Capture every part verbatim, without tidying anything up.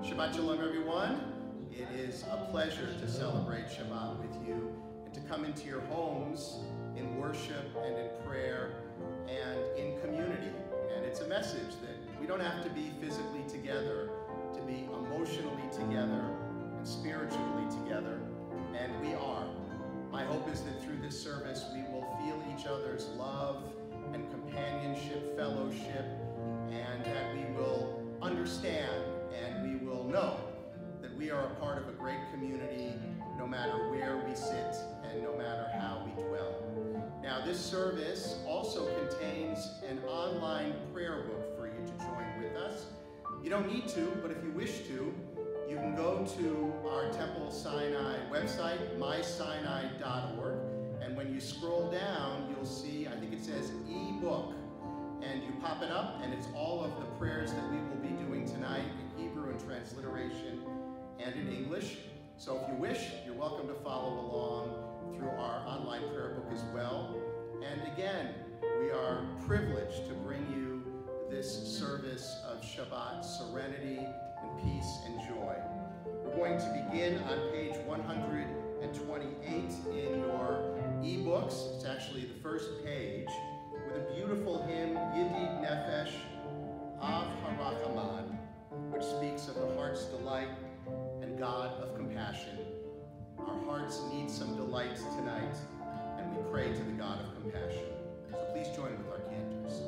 Shabbat Shalom, everyone. It is a pleasure to celebrate Shabbat with you and to come into your homes in worship and in prayer and in community. And it's a message that we don't have to be physically together to be emotionally together and spiritually together, and we are. My hope is that through this service we will feel each other's love and companionship, fellowship, and that we will understand and we will know that we are a part of a great community no matter where we sit and no matter how we dwell. Now, this service also contains an online prayer book for you to join with us. You don't need to, but if you wish to, you can go to our Temple Sinai website, my sinai dot org, and when you scroll down, you'll see, I think it says e-book, and you pop it up, and it's all of the prayers that we will be doing tonight in Hebrew and transliteration and in English. So if you wish, you're welcome to follow along through our online prayer book as well. And again, we are privileged to bring you this service of Shabbat serenity and peace and joy. We're going to begin on page one hundred twenty-eight in your e-books. It's actually the first page, with a beautiful hymn, Yedid Nefesh Av HaRachamad, which speaks of the heart's delight and God of compassion. Our hearts need some delight tonight, and we pray to the God of compassion. So please join with our cantors.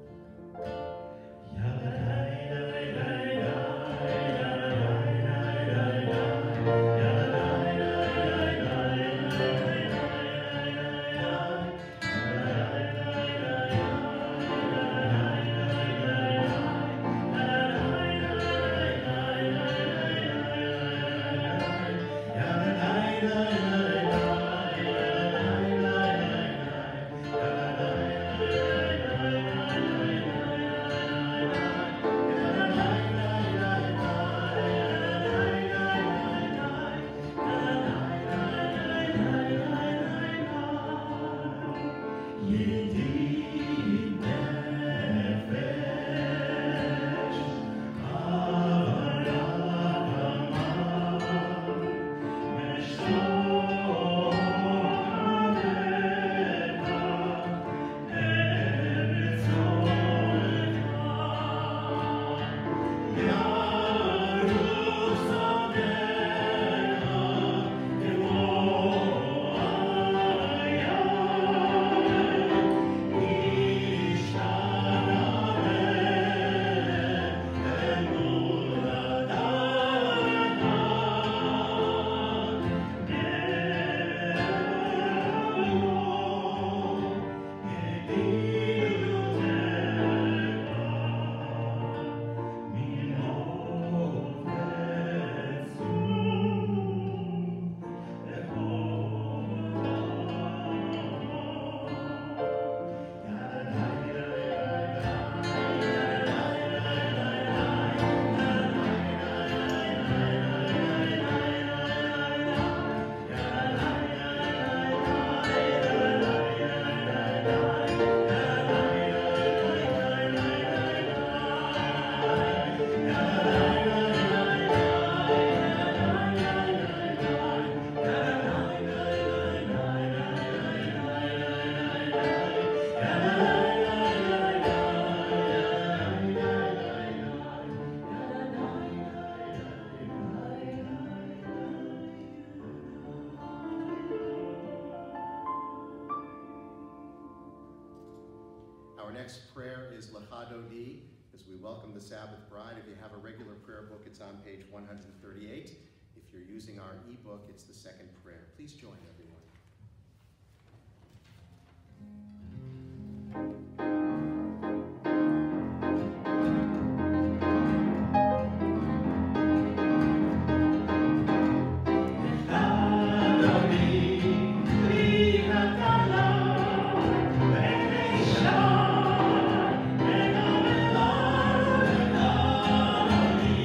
Our next prayer is Lecha Dodi, as we welcome the Sabbath bride. If you have a regular prayer book, it's on page one hundred thirty-eight. If you're using our e-book, it's the second prayer. Please join everyone.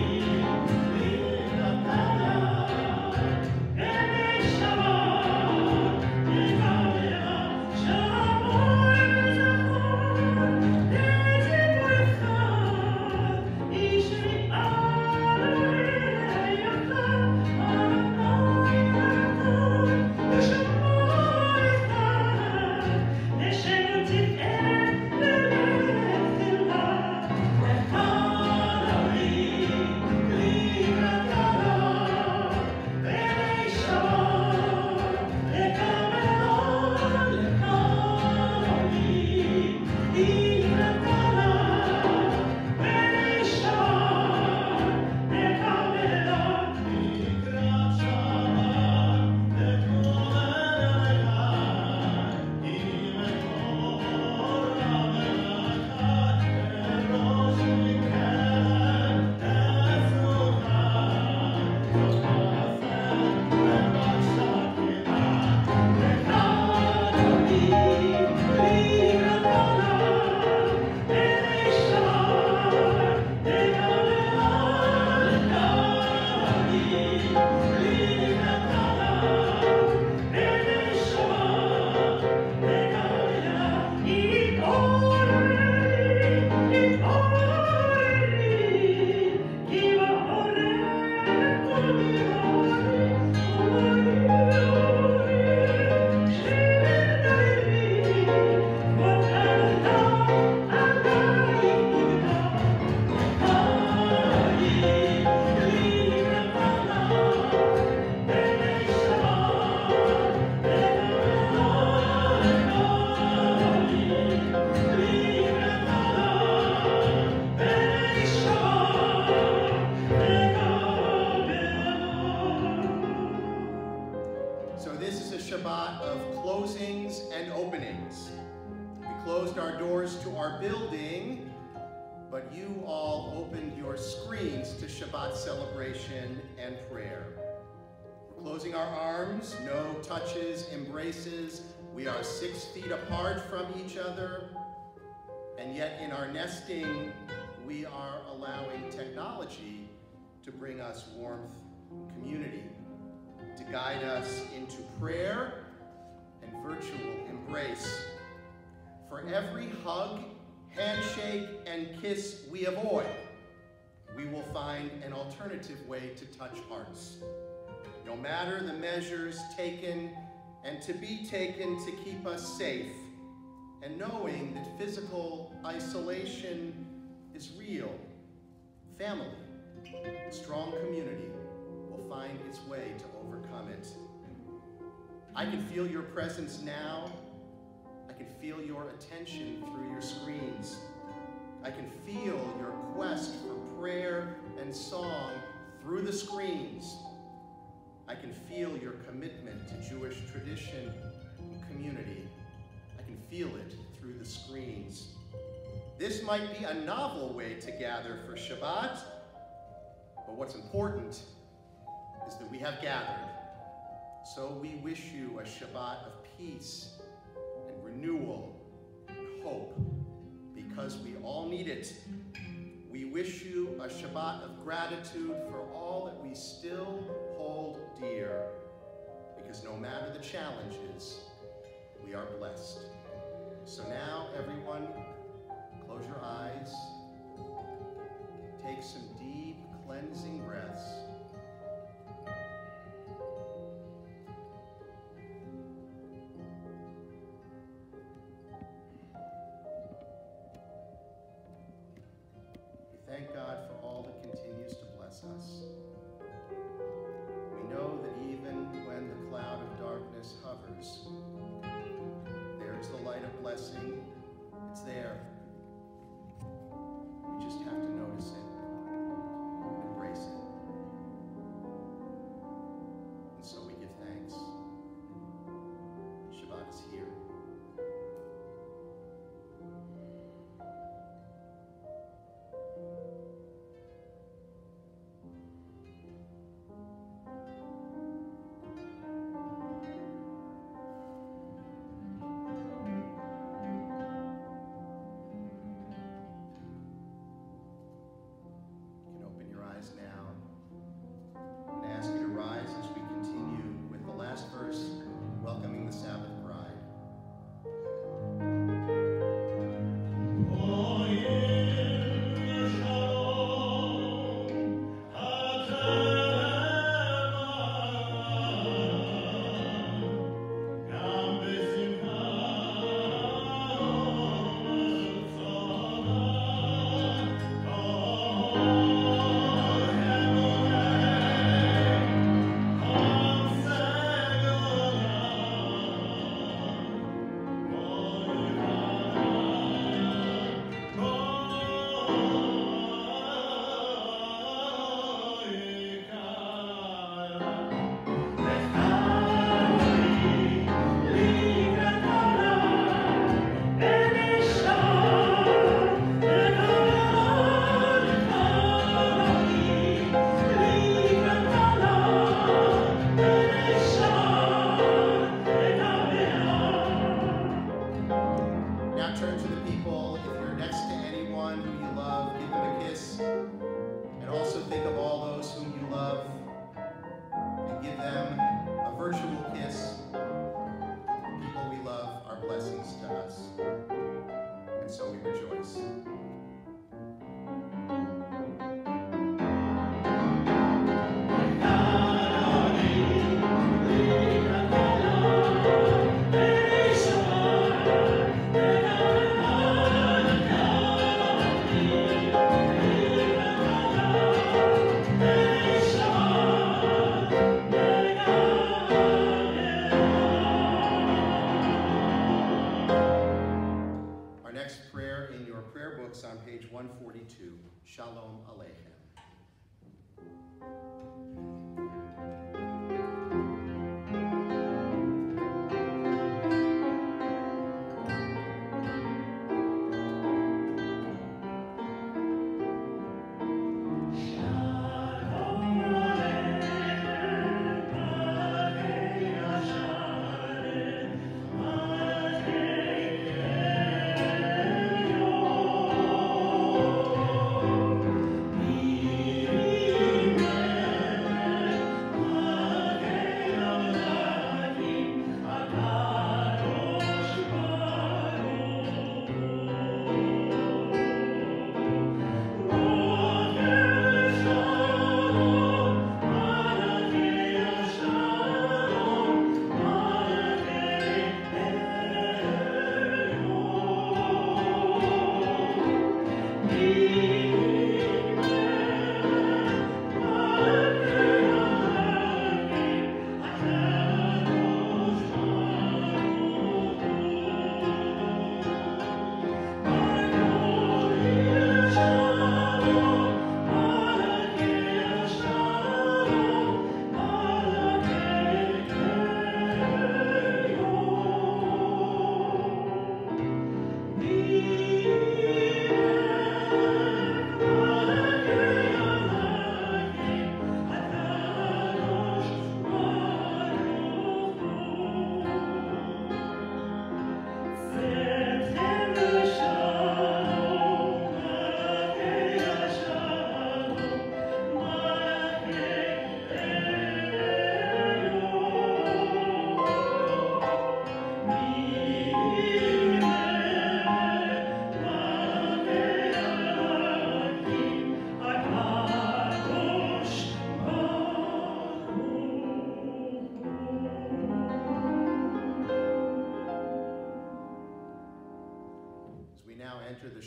Shabbat our doors to our building, but you all opened your screens to Shabbat celebration and prayer. We're closing our arms, no touches, embraces. We are six feet apart from each other, and yet in our nesting, we are allowing technology to bring us warmth and community, to guide us into prayer and virtual embrace. For every hug, handshake, and kiss we avoid, we will find an alternative way to touch hearts. No matter the measures taken and to be taken to keep us safe, and knowing that physical isolation is real, family, strong community will find its way to overcome it. I can feel your presence now. I can feel your attention through your screens. I can feel your quest for prayer and song through the screens. I can feel your commitment to Jewish tradition and community. I can feel it through the screens. This might be a novel way to gather for Shabbat, but what's important is that we have gathered. So we wish you a Shabbat of peace and renewal and hope, because we all need it. We wish you a Shabbat of gratitude for all that we still hold dear, because no matter the challenges, we are blessed. So now, everyone, close your eyes, take some deep cleansing breaths. We thank God for all that continues to bless us. We know that even when the cloud of darkness hovers, there is the light of blessing. It's there. We just have to notice it, embrace it. And so we give thanks. Shabbat is here. Now, I'm going to ask you to rise as we continue with the last verse, welcoming the Sabbath bride.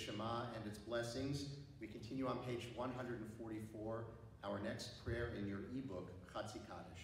Shema and its blessings. We continue on page one hundred forty-four, our next prayer in your ebook, Chatzi Kaddish.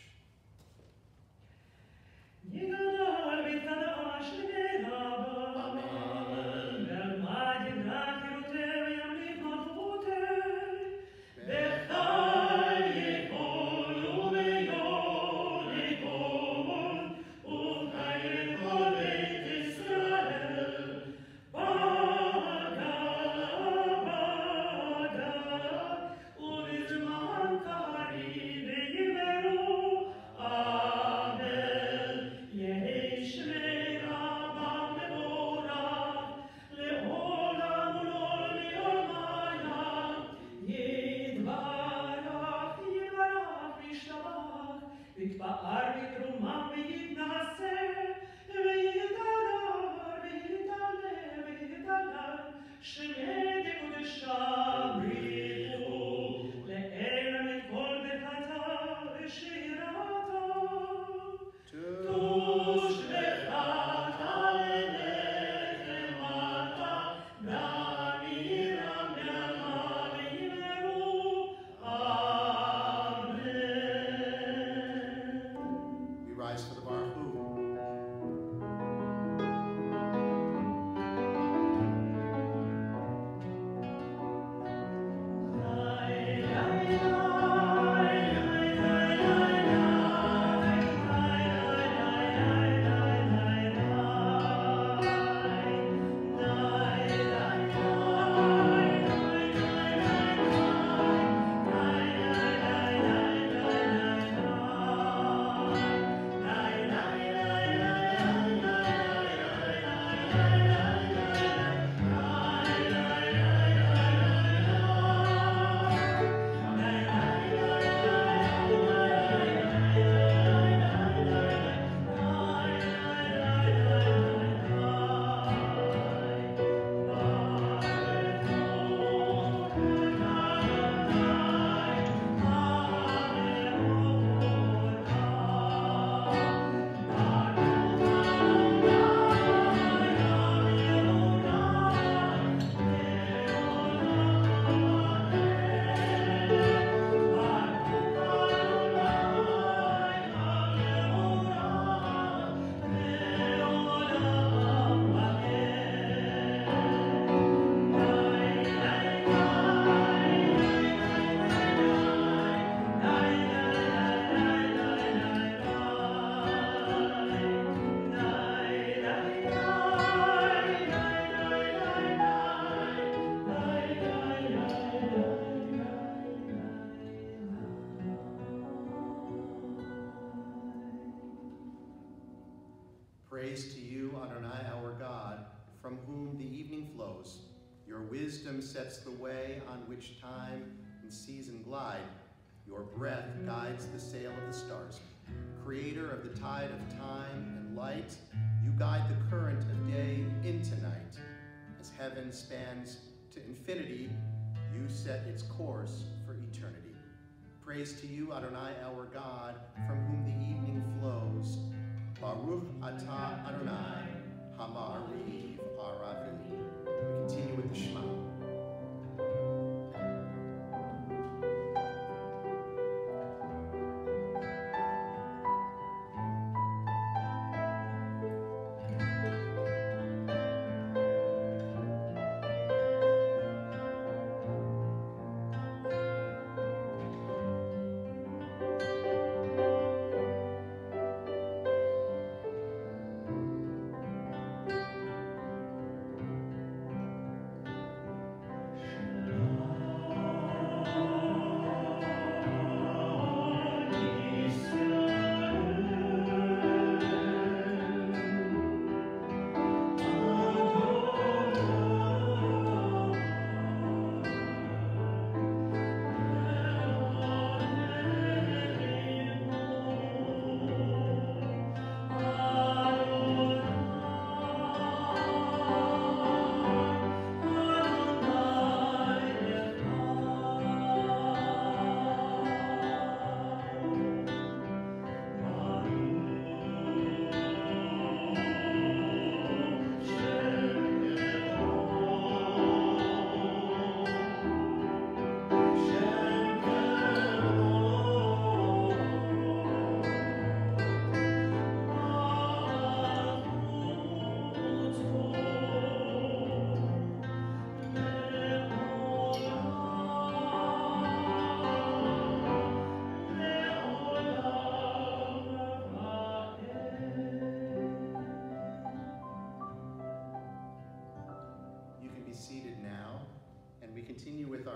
Praise to you, Adonai, our God, from whom the evening flows. Your wisdom sets the way on which time and season glide. Your breath guides the sail of the stars. Creator of the tide of time and light, you guide the current of day into night. As heaven spans to infinity, you set its course for eternity. Praise to you, Adonai, our God, from whom the evening flows. Baruch atah Adonai, Hamariv Aravi. We continue with the Shema.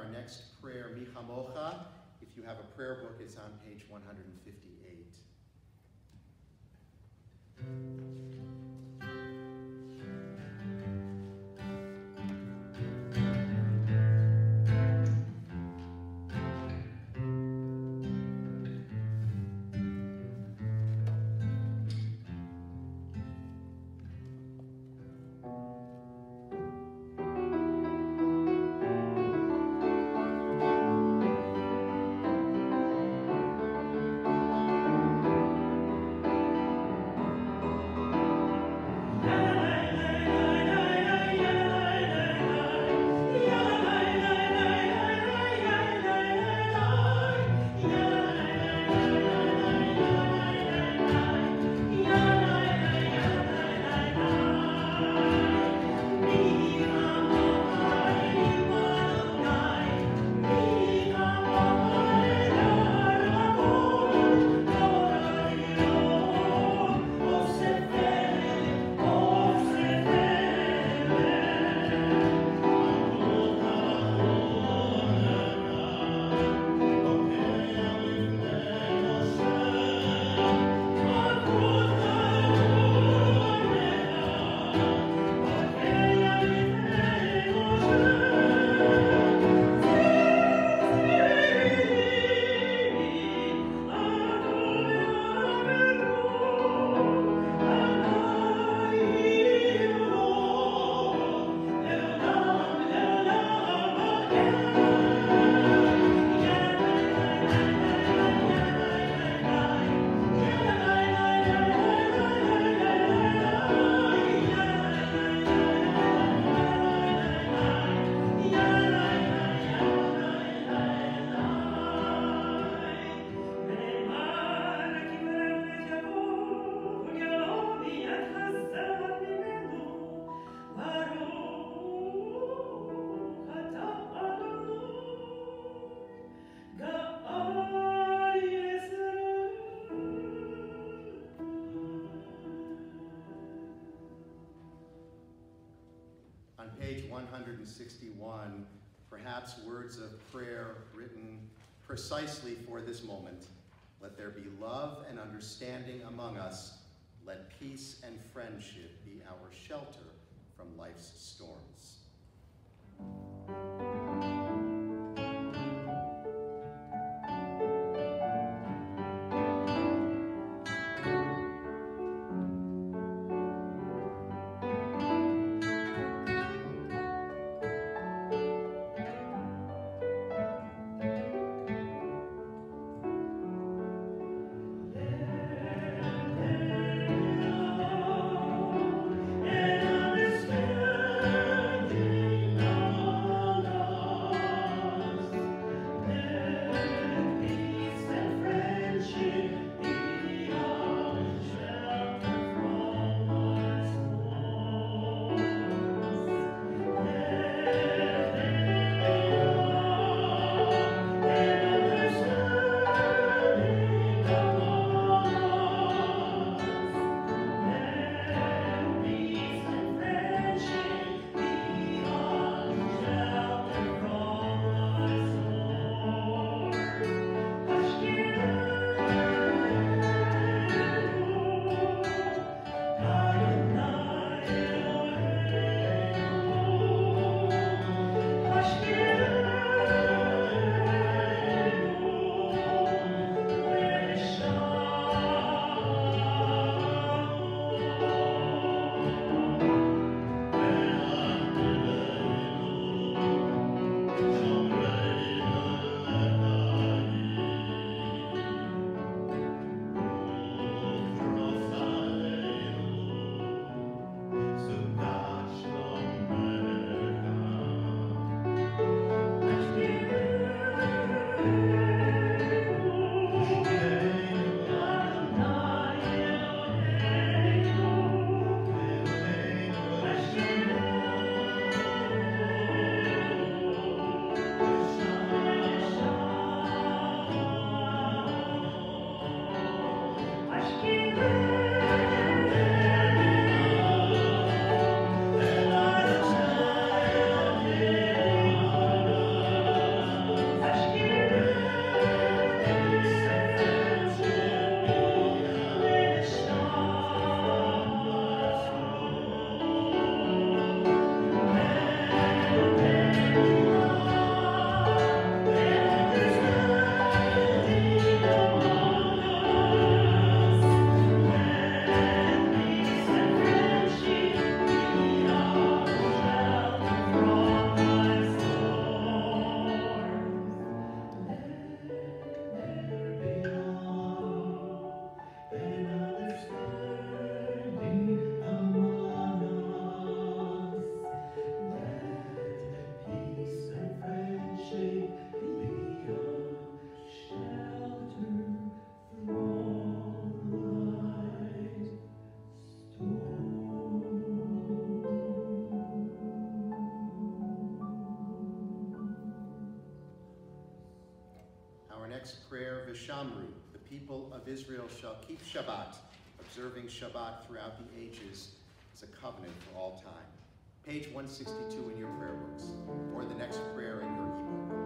our next prayer, Mi Chamocha. If you have a prayer book, it's on page one hundred fifty-eight. Page one hundred sixty-one, perhaps words of prayer written precisely for this moment. Let there be love and understanding among us. Let peace and friendship be our shelter from life's storms. And understanding Our next prayer, Vishamru, the people of Israel shall keep Shabbat, observing Shabbat throughout the ages as a covenant for all time. Page one sixty-two in your prayer books, or the next prayer in your ebook.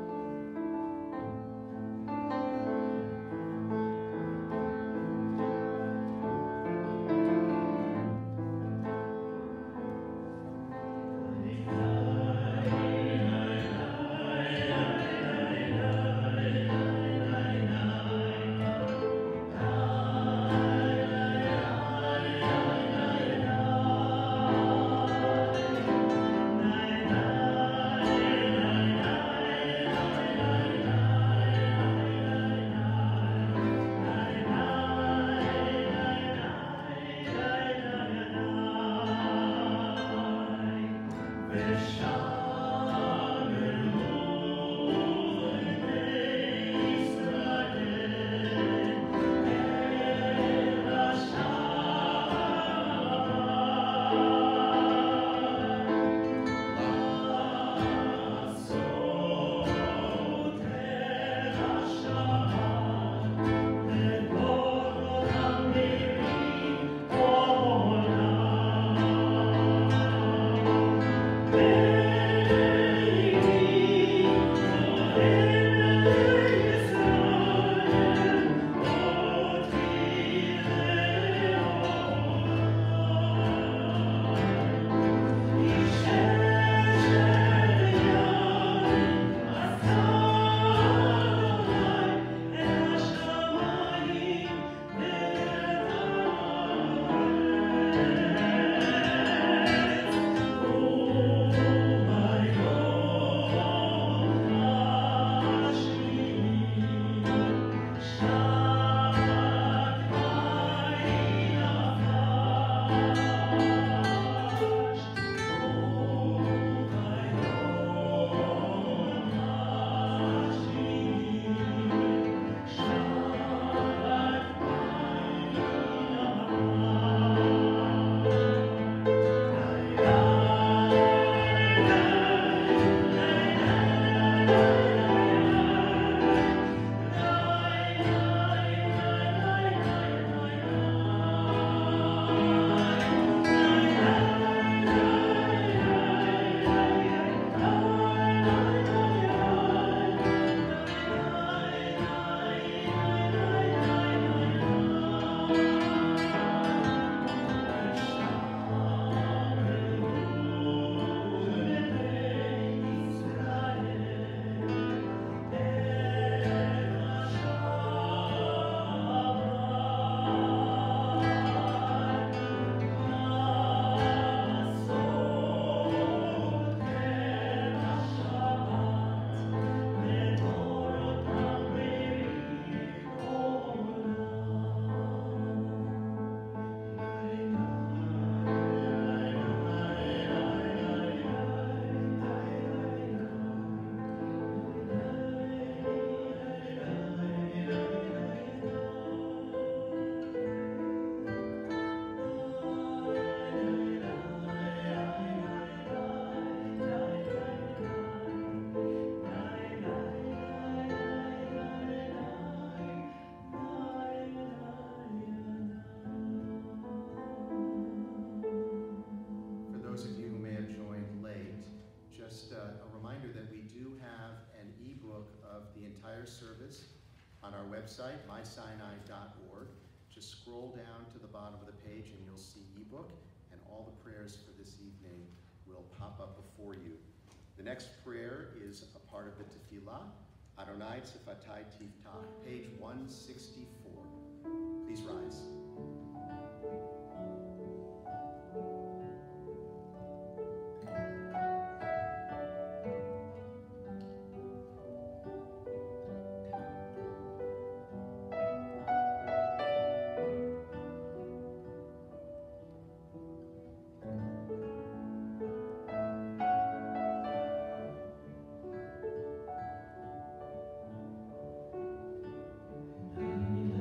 Service on our website, my sinai dot org. Just scroll down to the bottom of the page and you'll see ebook, and all the prayers for this evening will pop up before you. The next prayer is a part of the tefillah, Adonai Tzifatai Tiftach, page one sixty-four. Please rise. Amen.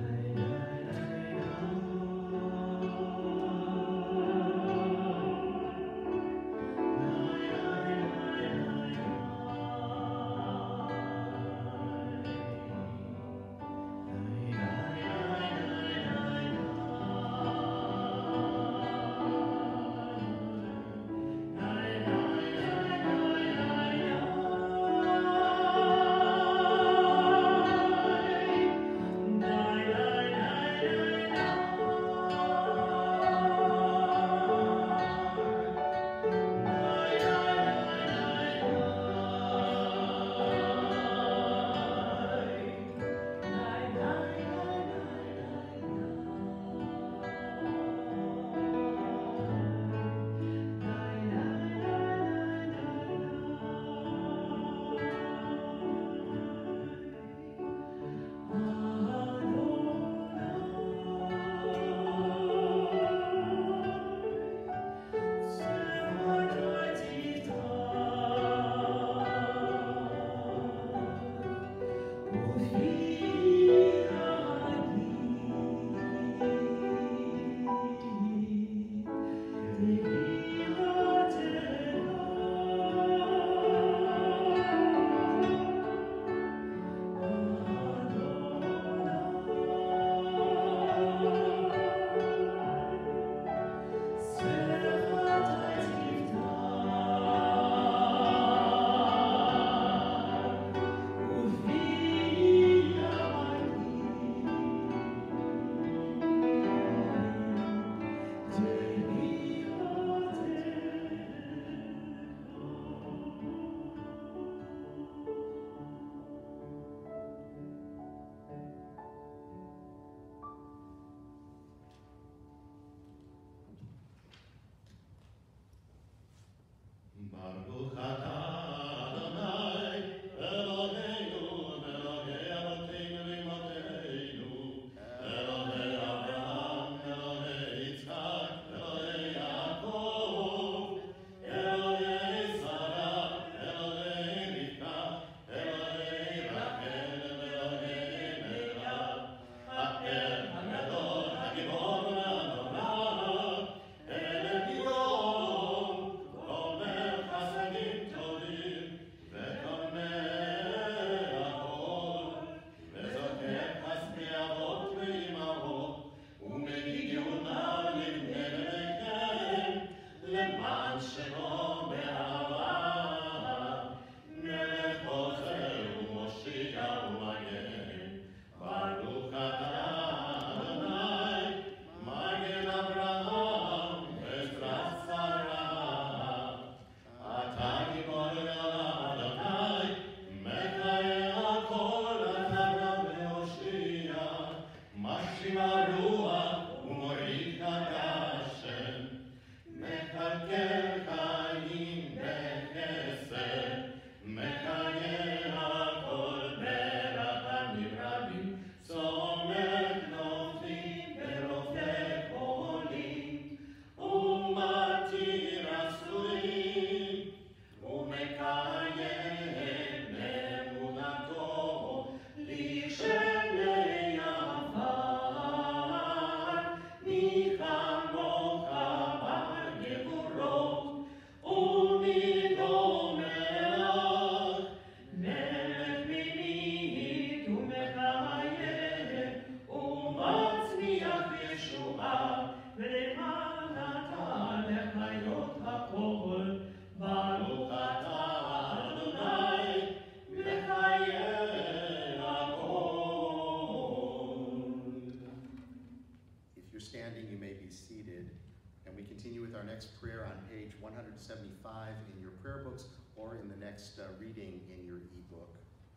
Prayer on page one hundred seventy-five in your prayer books or in the next uh, reading in your e-book.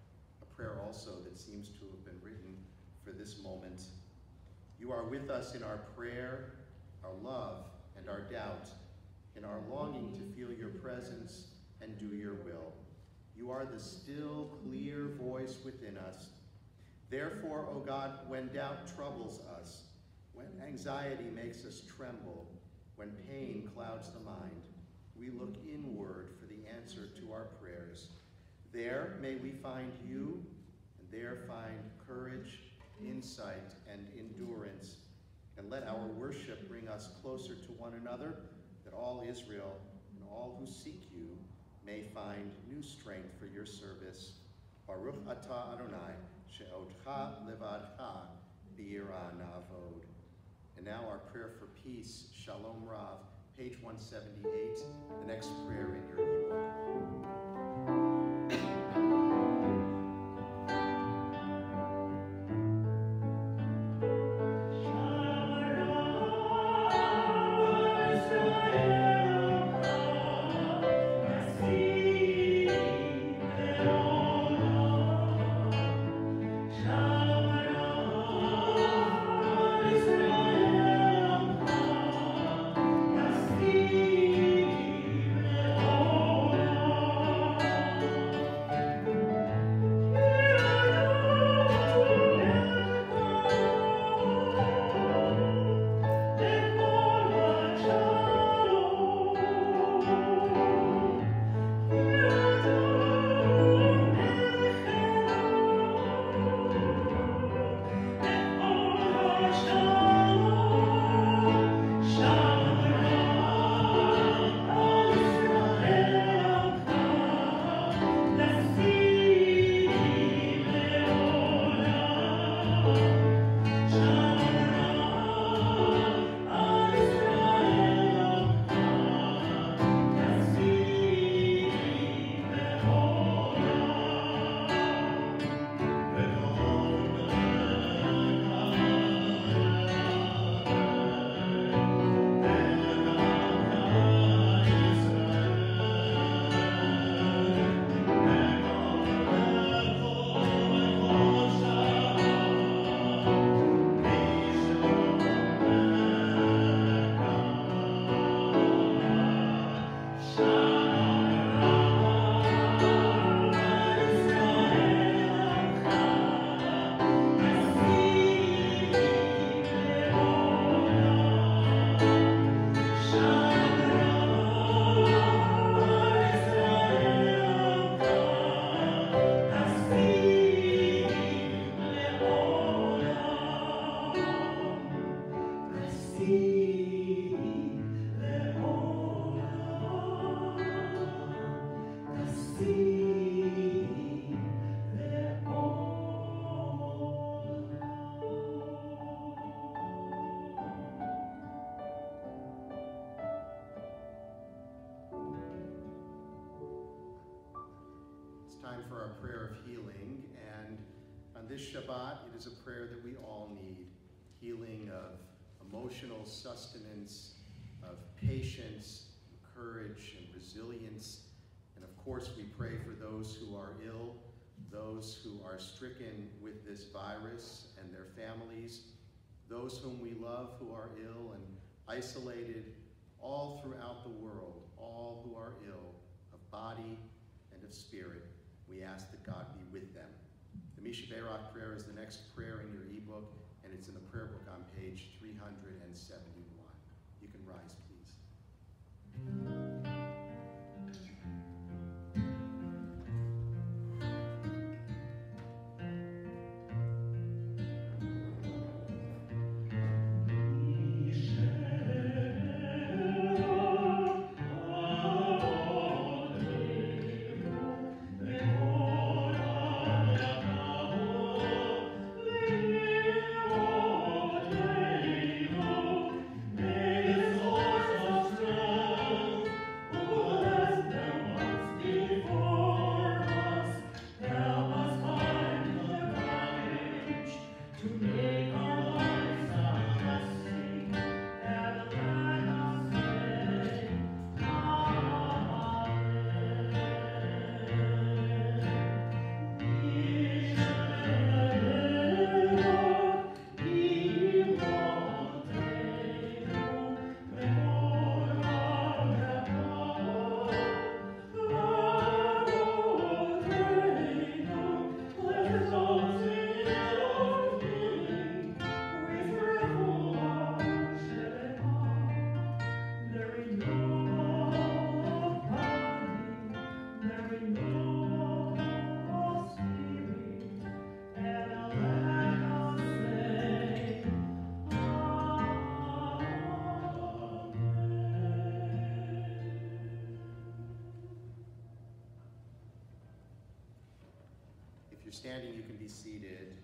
A prayer also that seems to have been written for this moment. You are with us in our prayer, our love, and our doubt, in our longing to feel your presence and do your will. You are the still, clear voice within us. Therefore, O God, when doubt troubles us, when anxiety makes us tremble, when pain clouds the mind, we look inward for the answer to our prayers. There may we find you, and there find courage, insight, and endurance. And let our worship bring us closer to one another, that all Israel and all who seek you may find new strength for your service. Baruch atah Adonai, she'odcha levadcha b'yirah na'avod. And now our prayer for peace, Shalom Rav, page one seventy-eight, the next prayer in your e-book. Thank you. time for our prayer of healing, and on this Shabbat, it is a prayer that we all need. Healing of emotional sustenance, of patience, courage, and resilience. And of course, we pray for those who are ill, those who are stricken with this virus and their families, those whom we love who are ill and isolated all throughout the world, all who are ill of body and of spirit. We ask that God be with them. The Misha Berak prayer is the next prayer in your ebook, and it's in the prayer book on page three hundred seventy-one. You can rise, please. Standing, you can be seated.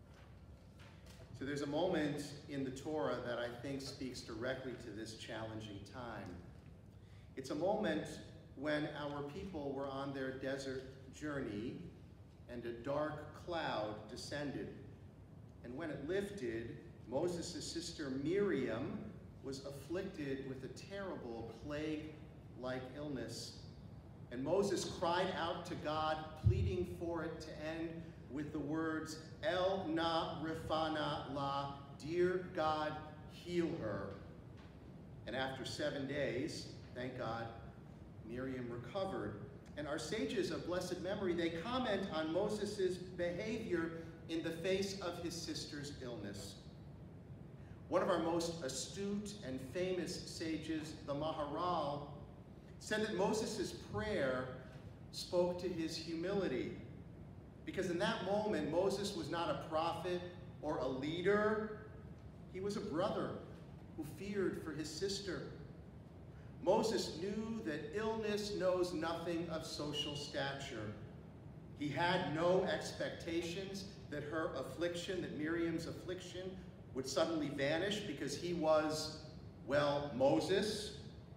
So there's a moment in the Torah that I think speaks directly to this challenging time. It's a moment when our people were on their desert journey and a dark cloud descended. And when it lifted, Moses' sister Miriam was afflicted with a terrible plague-like illness. And Moses cried out to God, pleading for it to end with the words, El na rifana la, dear God, heal her. And after seven days, thank God, Miriam recovered. And our sages of blessed memory, they comment on Moses' behavior in the face of his sister's illness. One of our most astute and famous sages, the Maharal, said that Moses' prayer spoke to his humility. Because in that moment, Moses was not a prophet or a leader. He was a brother who feared for his sister. Moses knew that illness knows nothing of social stature. He had no expectations that her affliction, that Miriam's affliction, would suddenly vanish because he was, well, Moses.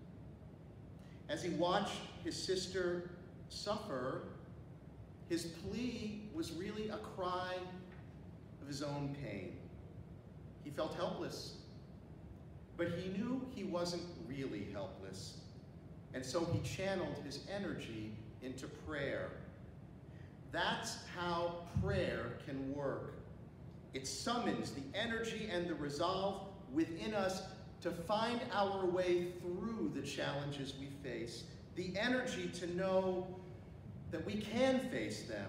As he watched his sister suffer, his plea was really a cry of his own pain. He felt helpless, but he knew he wasn't really helpless, and so he channeled his energy into prayer. That's how prayer can work. It summons the energy and the resolve within us to find our way through the challenges we face, the energy to know that we can face them.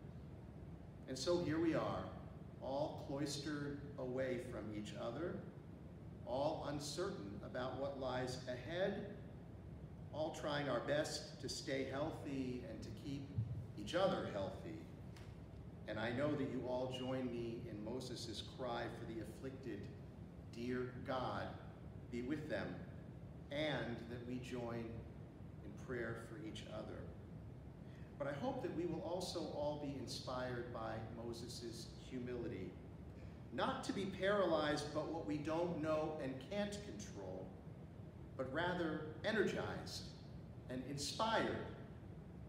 And so here we are, all cloistered away from each other, all uncertain about what lies ahead, all trying our best to stay healthy and to keep each other healthy. And I know that you all join me in Moses' cry for the afflicted, dear God, be with them, and that we join in prayer for each other. But I hope that we will also all be inspired by Moses' humility, not to be paralyzed by what we don't know and can't control, but rather energized and inspired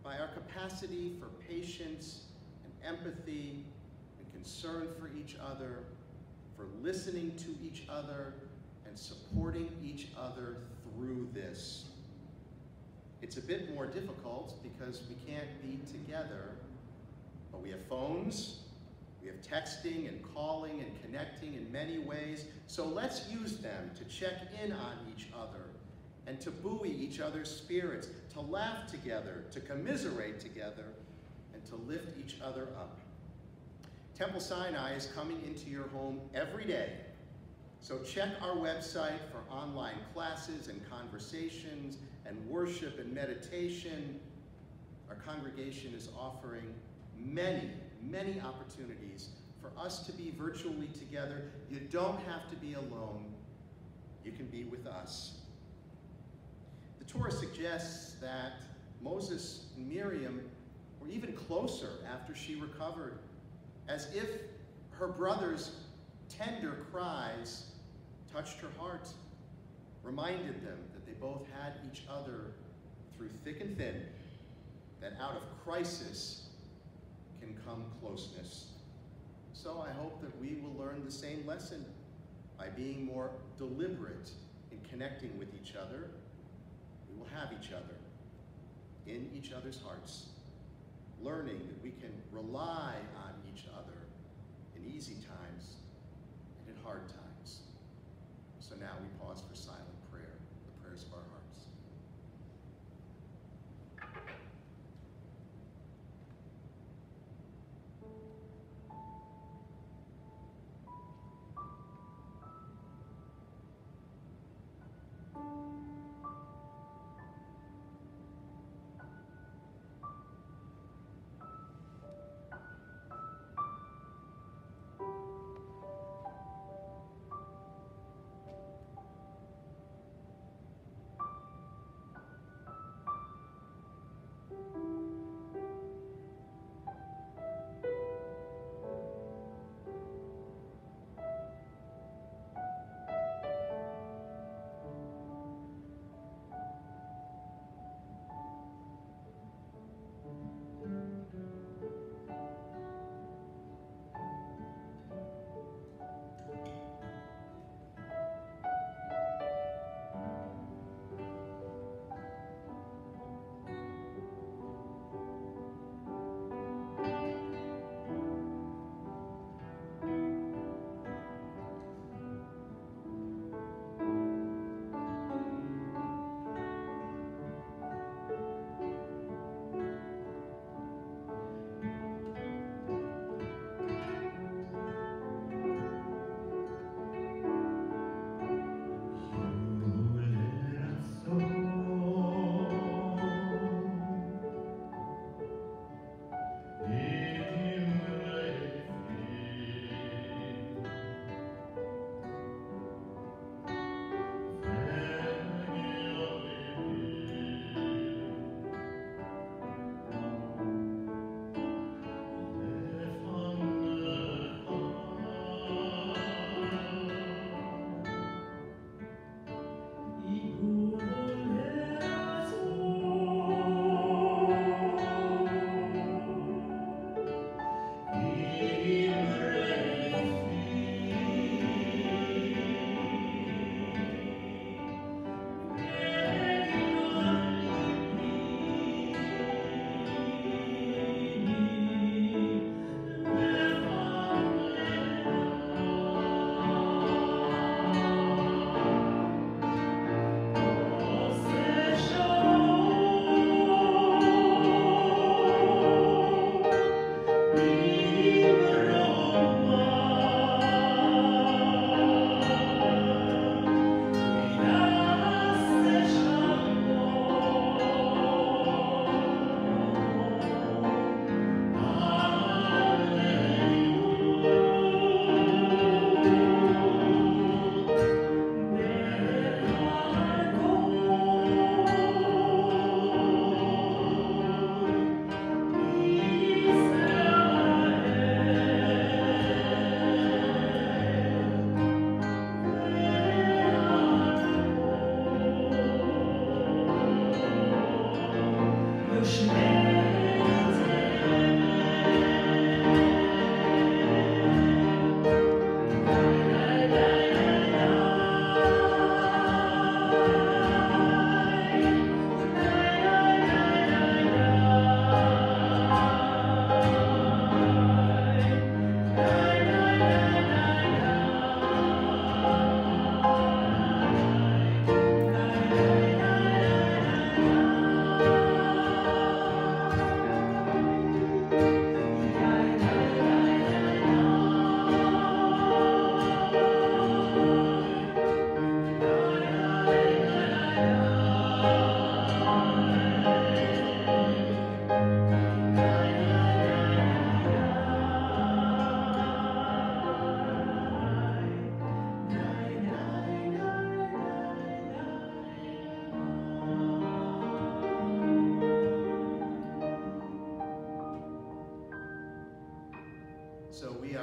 by our capacity for patience and empathy and concern for each other, for listening to each other and supporting each other through this. It's a bit more difficult because we can't be together, but we have phones, we have texting and calling and connecting in many ways, so let's use them to check in on each other and to buoy each other's spirits, to laugh together, to commiserate together, and to lift each other up. Temple Sinai is coming into your home every day, so check our website for online classes and conversations and worship and meditation. Our congregation is offering many, many opportunities for us to be virtually together. You don't have to be alone. You can be with us. The Torah suggests that Moses and Miriam were even closer after she recovered, as if her brother's tender cries touched her heart, reminded them that they both had each other through thick and thin, that out of crisis can come closeness. So I hope that we will learn the same lesson by being more deliberate in connecting with each other. We will have each other in each other's hearts, learning that we can rely on each other in easy times and in hard times. So now we pause for silent prayer, the prayers of our hearts.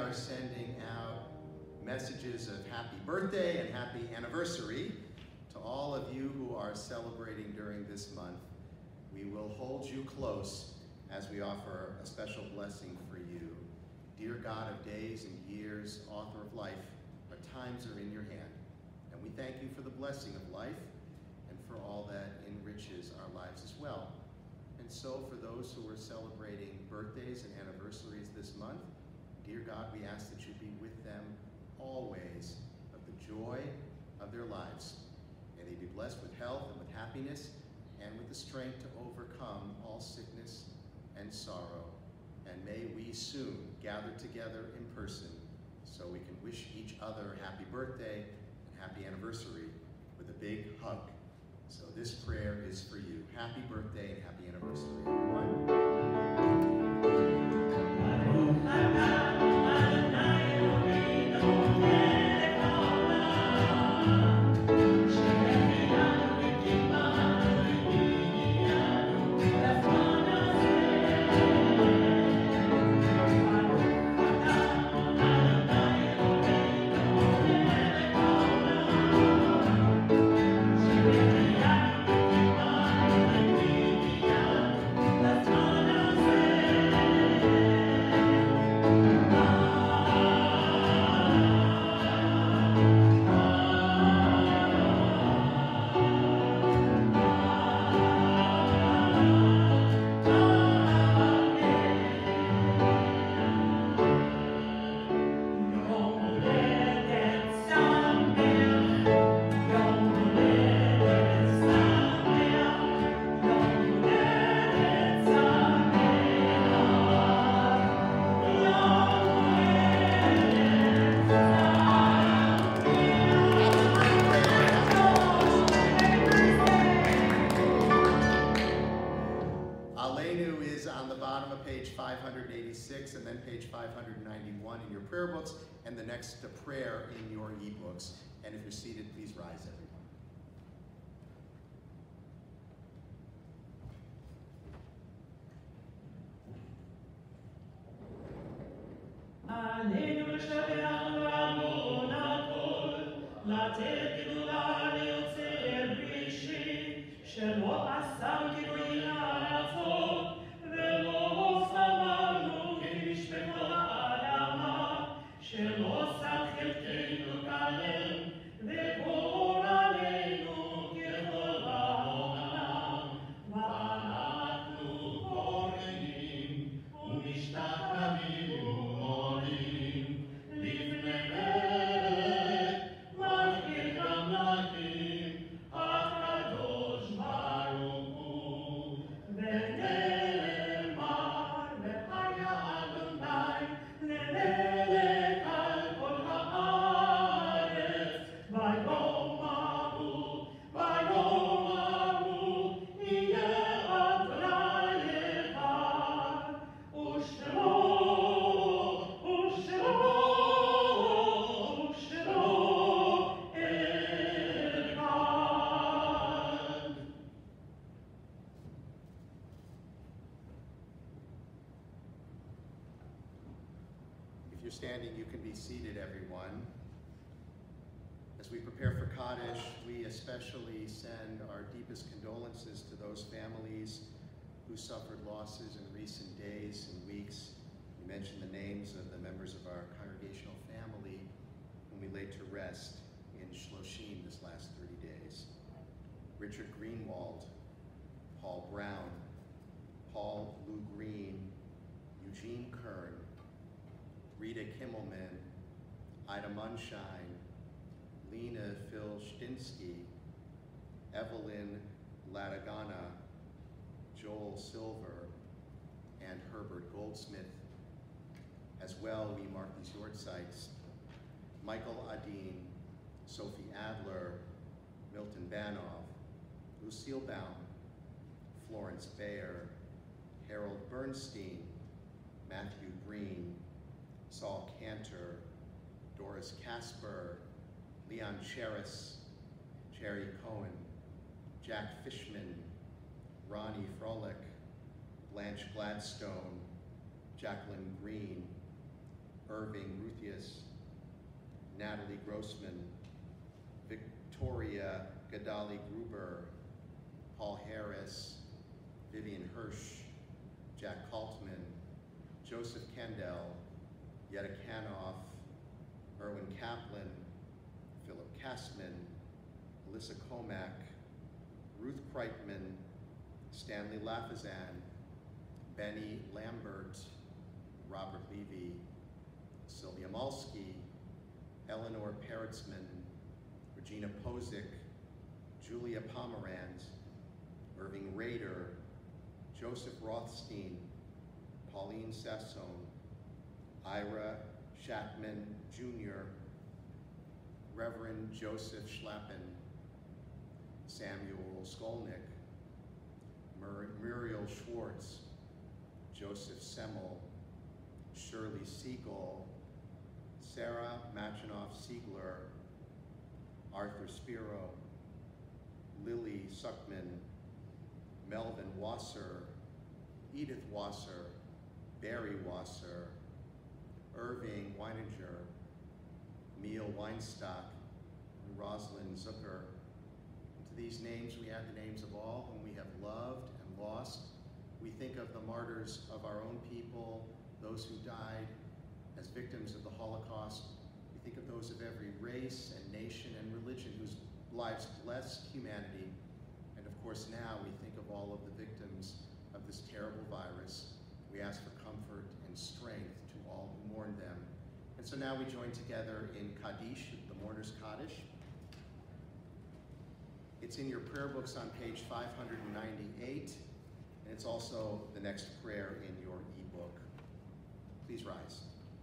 are sending out messages of happy birthday and happy anniversary to all of you who are celebrating during this month. We will hold you close as we offer a special blessing for you. Dear God of days and years, author of life, our times are in your hand. And we thank you for the blessing of life and for all that enriches our lives as well. And so for those who are celebrating birthdays and anniversaries this month, dear God, we ask that you be with them always of the joy of their lives. May they be blessed with health and with happiness and with the strength to overcome all sickness and sorrow. And may we soon gather together in person so we can wish each other happy birthday and happy anniversary with a big hug. So this prayer is for you. Happy birthday and happy anniversary, everyone. And then page five hundred ninety-one in your prayer books, and the next to prayer in your ebooks. And if you're seated, please rise, If you're standing, you can be seated, everyone. As we prepare for Kaddish, we especially send our deepest condolences to those families who suffered losses in recent days and weeks. We mentioned the names of the members of our congregational family whom we laid to rest in Shloshim this last thirty days. Richard Greenwald, Paul Brown, Paul Lou Green, Eugene Kern, Rita Kimmelman, Ida Munshine, Lena Filstinsky, Evelyn Latagana, Joel Silver, and Herbert Goldsmith. As well, we mark these yortzites: Michael Adin, Sophie Adler, Milton Banov, Lucille Baum, Florence Bayer, Harold Bernstein, Matthew Green, Saul Cantor, Doris Casper, Leon Cheris, Jerry Cohen, Jack Fishman, Ronnie Froelich, Blanche Gladstone, Jacqueline Green, Irving Ruthius, Natalie Grossman, Victoria Gadali Gruber, Paul Harris, Vivian Hirsch, Jack Kaltman, Joseph Kendall, Yetta Kanoff, Erwin Kaplan, Philip Kastman, Alyssa Comack, Ruth Kreitman, Stanley Lafazan, Benny Lambert, Robert Levy, Sylvia Malsky, Eleanor Peretzman, Regina Posick, Julia Pomerant, Irving Rader, Joseph Rothstein, Pauline Sassone, Ira Shatman Junior, Reverend Joseph Schlappen, Samuel Skolnick, Mur Muriel Schwartz, Joseph Semmel, Shirley Siegel, Sarah Machinoff Siegler, Arthur Spiro, Lily Suckman, Melvin Wasser, Edith Wasser, Barry Wasser, Irving Weininger, Emil Weinstock, and Rosalind Zucker. And to these names we add the names of all whom we have loved and lost. We think of the martyrs of our own people, those who died as victims of the Holocaust. We think of those of every race and nation and religion whose lives blessed humanity. And of course now we think of all of the victims of this terrible virus. We ask for comfort and strength to all who mourn them. And so now we join together in Kaddish, the Mourner's Kaddish. It's in your prayer books on page five hundred ninety-eight, and it's also the next prayer in your e-book. Please rise.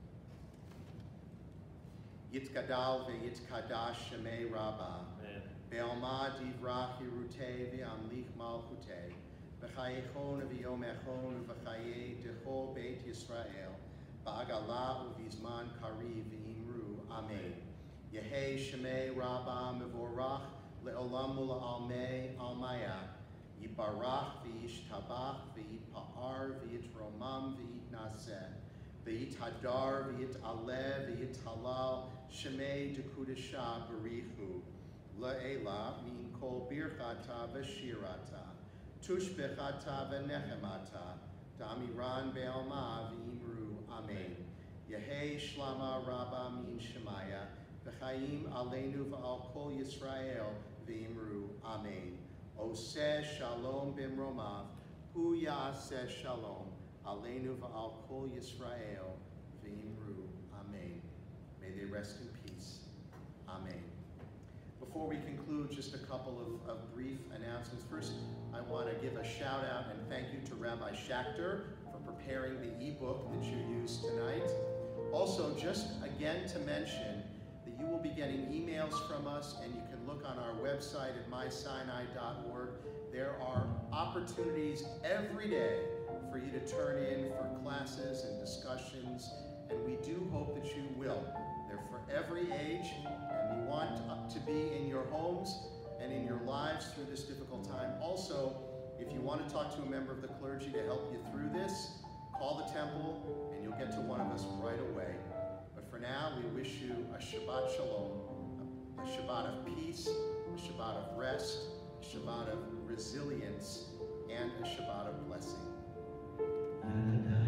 Yitkadal ve'yitkadash shemei Rabbah, be'alma divrah hirutei ve'amlich malchutei, v'chayechon v'yomechon v'chayei dechol beit Yisrael, ba'agala u'vizman kariv v'imru, Amen. Yehei shemei Rabbah mevorach le'olam ula'almei almaya, yibarach v'yishtabach v'yitpa'ar v'yitromam v'yitnaseh, v'yithadar v'yitaleh v'yithalal shemei dekudesha barichu, le'ela min kol birchata v'shirata, tushbechata v'nechemata, damiran be'alma v'imru, Amen. Yehei shlama rabba min shemaya, v'chayim aleinu v'al kol Yisrael v'imru, Amen. Oseh shalom b'mromav, hu ya'aseh shalom, aleinu v'al kol Yisrael v'imru, Amen. May they rest in peace, Amen. Before we conclude, just a couple of, of brief announcements. First, I want to give a shout out and thank you to Rabbi Schachter for preparing the e-book that you used tonight. Also, just again to mention that you will be getting emails from us, and you can look on our website at my sinai dot org. There are opportunities every day for you to turn in for classes and discussions, and we do hope that you will. They're for every age, and we want to be in your homes and in your lives through this difficult time. Also, if you want to talk to a member of the clergy to help you through this, call the temple and you'll get to one of us right away. But for now, we wish you a Shabbat Shalom, a Shabbat of peace, a Shabbat of rest, a Shabbat of resilience, and a Shabbat of blessing.